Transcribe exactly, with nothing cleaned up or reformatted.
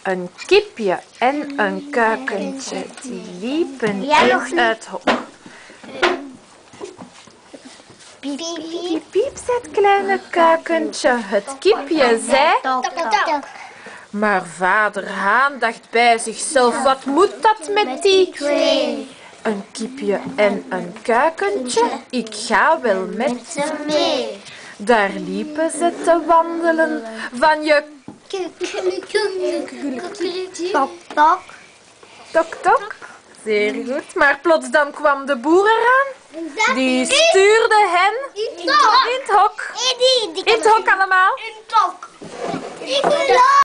Een kipje en een kuikentje, die liepen Ja, in nog niet. het hok. Piep, piep, Piep, piep, zei het kleine kuikentje. Het kipje zei... tok, tok. Maar vader Haan dacht bij zichzelf, wat moet dat met die Twee. Een kipje en een kuikentje, ik ga wel met. Ze mee. Daar liepen ze te wandelen van je Tok, tok. tok tok. Zeer goed, maar plots dan kwam de boer eraan. Die stuurde hen in het hok. In die, die In het hok allemaal. In tok. Ik wil